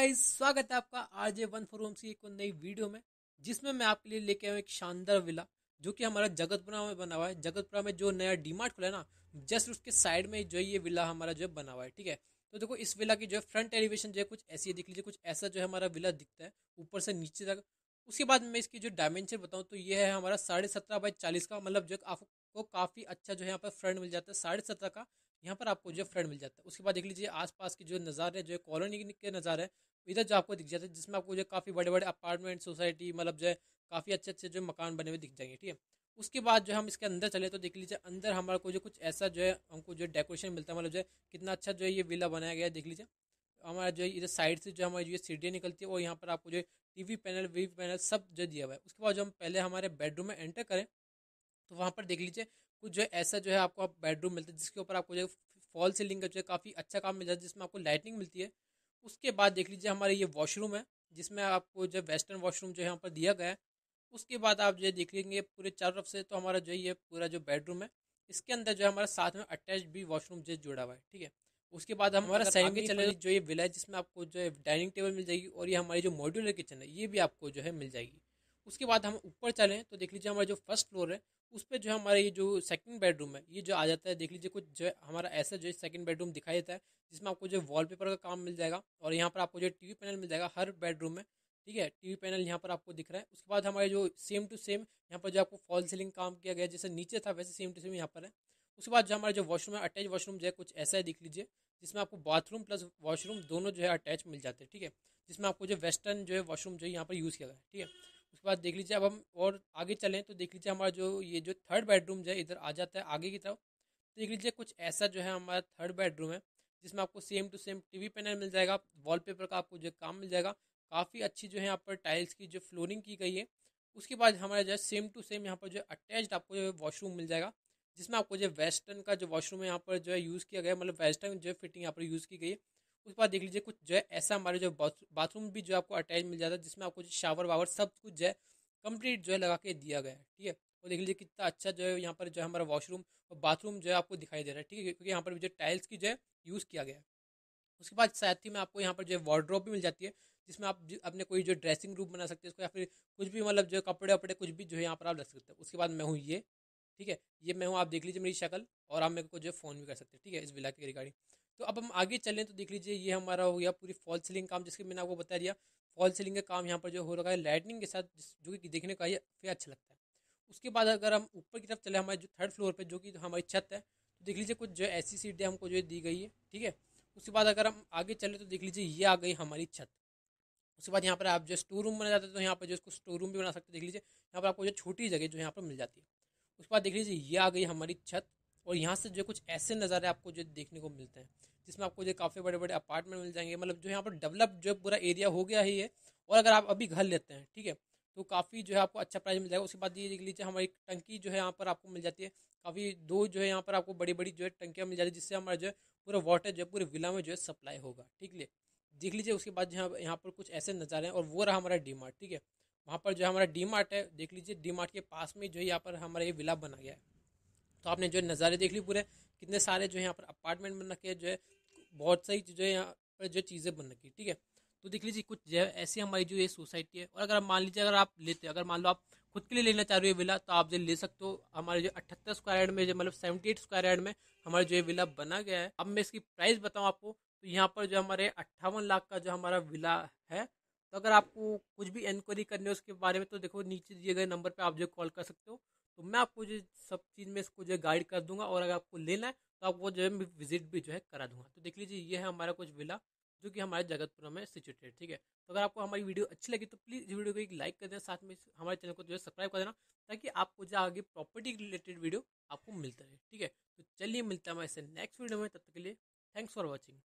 Guys, स्वागत है आपका आरजे वन फोर होम्स की एक नई वीडियो में, जिसमें मैं आपके लिए लेके आया हूँ एक शानदार विला जो कि हमारा जगतपुरा में बना हुआ है। जगतपुरा में जो नया डीमार्ट खुला है ना, जस्ट उसके साइड में जो है ये विला हमारा जो है बना हुआ है। ठीक है, तो देखो इस विला की जो है फ्रंट एलिवेशन जो है कुछ ऐसी है, देख लीजिए कुछ ऐसा जो है हमारा विला दिखता है ऊपर से नीचे तक। उसके बाद मैं इसकी जो डायमेंशन बताऊँ तो ये है हमारा 17.5 बाई 40 का, मतलब जो आपको काफ़ी अच्छा जो है यहाँ पर फ्रंट मिल जाता है 17.5 का। यहाँ पर आपको जो फ्रंट मिल जाता है। उसके बाद देख लीजिए आसपास के जो नज़ारे जो है कॉलोनी के नज़ारे इधर जो आपको दिख जाता है, जिसमें आपको जो काफ़ी बड़े बड़े अपार्टमेंट सोसाइटी, मतलब जो है काफ़ी अच्छे अच्छे जो मकान बने हुए दिख जाएंगे। ठीक है, उसके बाद जो हम इसके अंदर चले तो देख लीजिए अंदर हमारे को जो कुछ ऐसा जो है हमको जो डेकोरेशन मिलता है, मतलब जो है कितना अच्छा जो है ये विला बनाया गया है। देख लीजिए हमारा जो है इधर साइड से जो हमारी जो सीढ़ियाँ निकलती है और यहाँ पर आपको जो टीवी पैनल वीवी पैनल सब जो दिया हुआ है। उसके बाद जो हम पहले हमारे बेडरूम में एंटर करें तो वहाँ पर देख लीजिए कुछ जो है ऐसा जो है आपको बेडरूम मिलता है, जिसके ऊपर आपको जो फॉल सीलिंग का जो है काफ़ी अच्छा काम मिल जाता है, जिसमें आपको लाइटिंग मिलती है। उसके बाद देख लीजिए हमारे ये वॉशरूम है, जिसमें आपको जो वेस्टर्न वॉशरूम जो है यहाँ पर दिया गया है। उसके बाद आप जो देख लेंगे पूरे चारों तरफ से तो हमारा जो है ये पूरा जो बेडरूम है, इसके अंदर जो है हमारा साथ में अटैच भी वॉशरूम जो जुड़ा हुआ है। ठीक है, उसके बाद हम हमारा सेमी चले जो ये विला है, जिसमें आपको जो है डाइनिंग टेबल मिल जाएगी और ये हमारी जो मॉड्यूलर किचन है ये भी आपको जो है मिल जाएगी। उसके बाद हम ऊपर चलें तो देख लीजिए हमारा जो फर्स्ट फ्लोर है उस पर जो है हमारा ये जो सेकंड बेडरूम है ये जो आ जाता है। देख लीजिए कुछ जो है हमारा ऐसा जो है सेकंड बेडरूम दिखाई देता है, जिसमें आपको जो वॉलपेपर का काम मिल जाएगा और यहाँ पर आपको जो टीवी पैनल मिल जाएगा हर बेडरूम में। ठीक है, टीवी पैनल यहाँ पर आपको दिख रहा है। उसके बाद हमारे जो सेम टू सेम यहाँ पर जो आपको फॉल सीलिंग काम किया गया है, जैसे नीचे था वैसे सेम टू सेम यहाँ पर है। उसके बाद जो हमारा जो वॉशरूम है अटैच वॉशरूम जो है कुछ ऐसा है, देख लीजिए जिसमें आपको बाथरूम प्लस वॉशरूम दोनों जो है अटैच मिल जाते हैं। ठीक है, जिसमें आपको जो वेस्टर्न जो है वॉशरूम जो है यहाँ पर यूज़ किया गया है। ठीक है, उसके बाद देख लीजिए अब हम और आगे चलें तो देख लीजिए हमारा जो ये जो थर्ड बेडरूम जो है इधर आ जाता है आगे की तरफ। तो देख लीजिए कुछ ऐसा जो है हमारा थर्ड बेडरूम है, जिसमें आपको same to same TV panel मिल जाएगा, वॉलपेपर का आपको जो काम मिल जाएगा। काफ़ी अच्छी जो है यहाँ पर टाइल्स की जो फ्लोरिंग की गई है। उसके बाद हमारा जो है सेम टू सेम यहाँ पर जो अटैच्ड आपको जो वॉशरूम मिल जाएगा, जिसमें आपको जो वेस्टर्न का जो वॉशरूम है यहाँ पर जो है यूज़ किया गया है, मतलब वेस्टर्न जो है फिटिंग यहाँ पर यूज़ की गई है। उसके बाद देख लीजिए कुछ जो है ऐसा हमारे जो बाथरूम भी जो आपको अटैच मिल जाता है, जिसमें आपको जो शावर वावर सब कुछ जो है कंप्लीट जो है लगा के दिया गया है। ठीक है, और देख लीजिए कितना अच्छा जो है यहाँ पर जो है हमारा वॉशरूम और बाथरूम जो है आपको दिखाई दे रहा है। ठीक है, क्योंकि यहाँ पर जो टाइल्स की जो है यूज़ किया गया है। उसके बाद साथ ही में आपको यहाँ पर जो है वार्डरोब भी मिल जाती है, जिसमें आप अपने कोई जो ड्रेसिंग रूम बना सकते हैं इसको, या फिर कुछ भी मतलब जो कपड़े वपड़े कुछ भी जो है यहाँ पर आप रख सकते हैं। उसके बाद मैं हूँ ये, ठीक है, ये मैं हूँ, आप देख लीजिए मेरी शक्ल, और आप मेरे को जो है फ़ोन भी कर सकते हैं। ठीक है, इस विला की रिगार्डिंग। तो अब हम आगे चलें तो देख लीजिए ये हमारा हो गया पूरी फॉल सीलिंग काम, जिसके मैंने आपको बता दिया। फॉल सीलिंग का काम यहाँ पर जो हो रखा है लाइटनिंग के साथ, जो कि देखने का ये काफ़ी अच्छा लगता है। उसके बाद अगर हम ऊपर की तरफ चले हमारे जो थर्ड फ्लोर पे जो कि हमारी छत है, तो देख लीजिए कुछ जो है ऐसी सीटें हमको जो है दी गई है। ठीक है, उसके बाद अगर हम आगे चले तो देख लीजिए ये आ गई हमारी छत। उसके बाद यहाँ पर आप जो स्टोर रूम बना जाते हैं तो यहाँ पर जो इसको स्टोर रूम भी बना सकते हैं। देख लीजिए यहाँ पर आपको जो छोटी जगह जो यहाँ पर मिल जाती है। उसके बाद देख लीजिए ये आ गई हमारी छत, और यहाँ से जो कुछ ऐसे नज़ारे आपको जो देखने को मिलते हैं, जिसमें आपको जो काफ़ी बड़े बड़े अपार्टमेंट मिल जाएंगे, मतलब जो यहाँ पर डेवलप जो पूरा एरिया हो गया ही है। और अगर आप अभी घर लेते हैं, ठीक है, तो काफ़ी जो है आपको अच्छा प्राइस मिल जाएगा। उसके बाद ये देख लीजिए हमारी टंकी जो है यहाँ पर आपको मिल जाती है, काफ़ी दो जो है यहाँ पर आपको बड़ी बड़ी जो है टंकियाँ मिल जाती है, जिससे हमारा जो है पूरा वाटर जो है पूरे विला में जो है सप्लाई होगा। ठीक है, देख लीजिए उसके बाद यहाँ पर कुछ ऐसे नज़ारे हैं, और वो रहा हमारा डी मार्ट। ठीक है, वहाँ पर जो हमारा डी मार्ट है, देख लीजिए डी मार्ट के पास में जो है यहाँ पर हमारा ये विला बना गया है। तो आपने जो है नज़ारे देख ली पूरे, कितने सारे जो है यहाँ पर अपार्टमेंट बन रखे हैं, जो है बहुत सही जो है यहाँ पर जो चीज़ें बन रखी है। ठीक है, तो देख लीजिए कुछ जो है ऐसी हमारी जो ये सोसाइटी है। और अगर आप मान लीजिए अगर आप लेते अगर मान लो आप खुद के लिए लेना चाह रहे हो विला, तो आप जो ले सकते हो। हमारे जो 78 स्क्वायर यार्ड में जो मतलब 78 स्क्वायर यार्ड में हमारा जो ये विला बना गया है। अब मैं इसकी प्राइस बताऊँ आपको, तो यहाँ पर जो हमारे 58 लाख का जो हमारा विला है। तो अगर आपको कुछ भी इंक्वायरी करनी हो उसके बारे में, तो देखो नीचे दिए गए नंबर पे आप जो कॉल कर सकते हो। तो मैं आपको जो सब चीज़ में इसको जो गाइड कर दूंगा, और अगर आपको लेना है तो आपको जो है विजिट भी जो है करा दूंगा। तो देख लीजिए ये है हमारा कुछ विला जो कि हमारे जगतपुरा में सिचुएटेड। ठीक है, तो अगर आपको हमारी वीडियो अच्छी लगी तो प्लीज़ इस वीडियो को एक लाइक कर देना, साथ में हमारे चैनल को जो है सब्सक्राइब कर देना, ताकि आपको जो आगे प्रॉपर्टी रिलेटेड वीडियो आपको मिलता रहे। ठीक है, तो चलिए मिलता है हमारे नेक्स्ट वीडियो में, तब तक के लिए थैंक्स फॉर वॉचिंग।